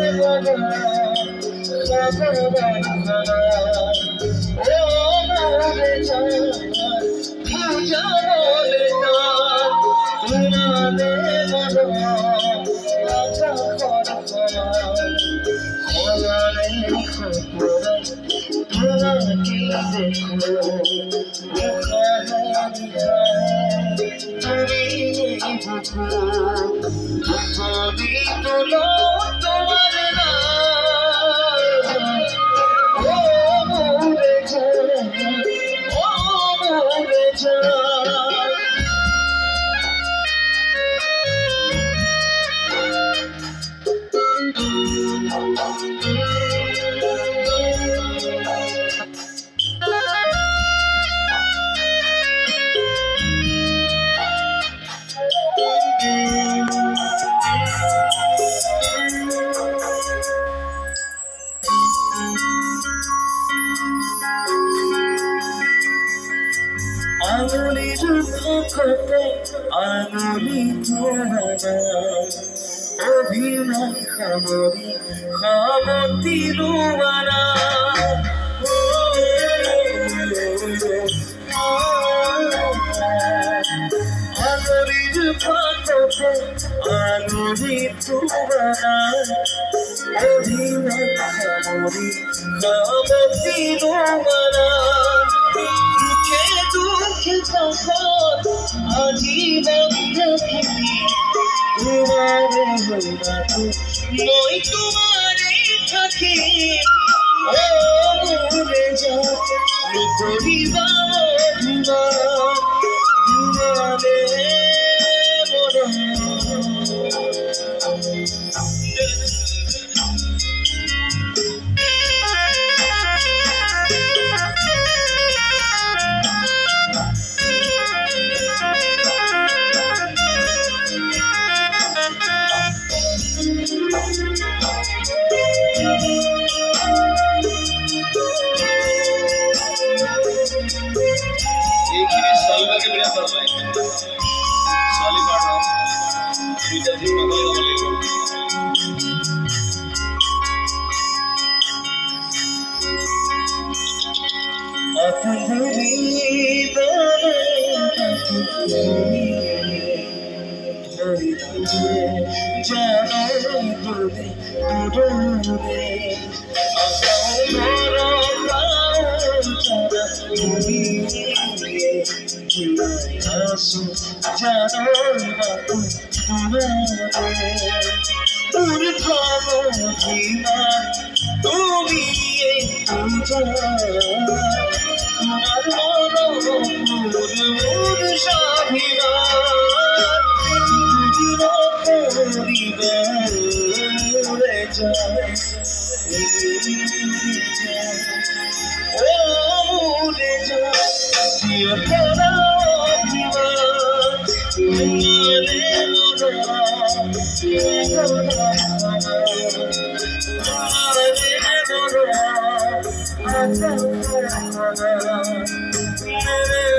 আঙুলি তোহানা অভিমান খামরি খামতি লুবানা আঙুলির পাততে আঙুলি তোহানা অভিমান খামরি খামতি লুবানা দুঃখে তখন আজীবন তোমারে হইলাম মই তোমারে থাকি ও মরে যা করিবা তোমারে के बढ़िया करवाए साली काट रहा बीजा जी मंगल वाले अतुरी बारे अतुरी होई तुझे जानो दूरे दूरे आकाओ मोरा जाना तुरी आसू जानो बातू तुम्हारे पूरी भावों जीना তুমি তুজা তোমার মনোর স্বাভিমান পরিবারে যায় ও মরে যায় প্রিয় করা অভিমান তোমারে